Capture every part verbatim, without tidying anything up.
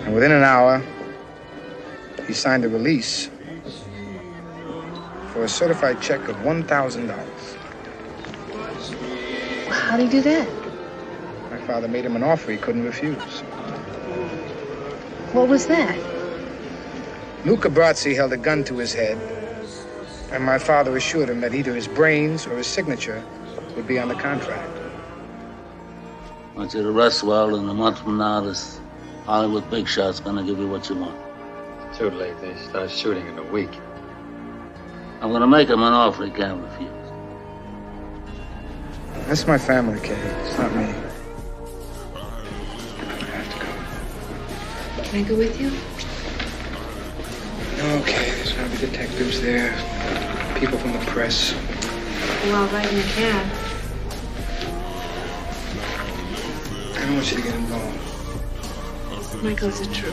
And within an hour, he signed a release for a certified check of one thousand dollars. How'd he do that? My father made him an offer he couldn't refuse. What was that? Luca Brazzi held a gun to his head, and my father assured him that either his brains or his signature would be on the contract. I want you to rest well, and a month from now, this Hollywood big shot's gonna give you what you want. Too late. They start shooting in a week. I'm gonna make him an offer he can't refuse. That's my family, Kay. It's not me. I have to go. Can I go with you? No, okay. There's gonna be detectives there, people from the press. Well, I'll ride in the cab. I don't want you to get involved. Michael, is it true?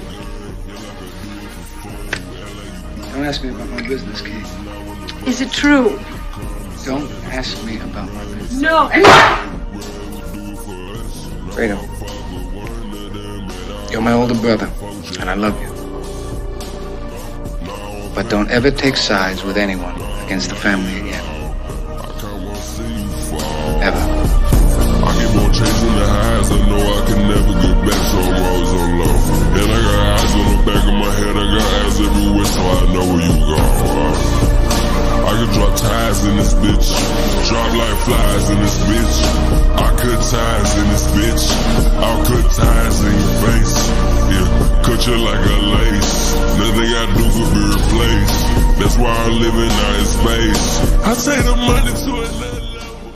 Don't ask me about my business, Kate. Is it true? Don't ask me about my business. No! Fredo, you're my older brother, and I love you. But don't ever take sides with anyone against the family again. Ever. I keep on chasing the highs, I know I can never get back, so I'm always on low. And I got eyes on the back of my head, I got eyes everywhere, so I know where you go. I can drop ties in this bitch, drop like flies in this bitch. I cut ties in this bitch, I'll cut ties in your face. Yeah, cut you like a lace, nothing I do could be replaced. That's why I'm living out in space. I say the money